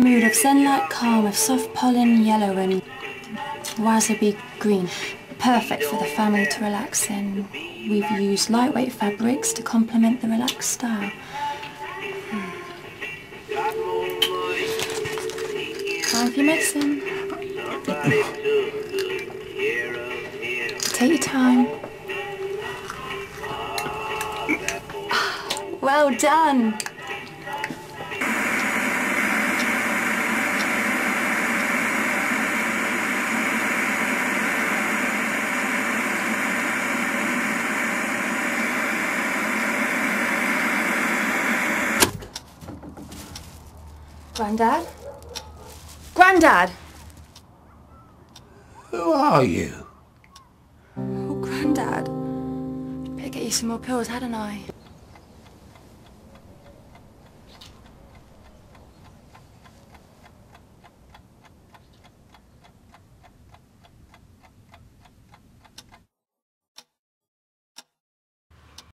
A mood of zen-like calm with soft pollen yellow and wasabi green. Perfect for the family to relax in. We've used lightweight fabrics to complement the relaxed style. Time for your medicine. Take your time. Well done. Grandad? Grandad! Who are you? Oh, Grandad. Better get you some more pills, hadn't I?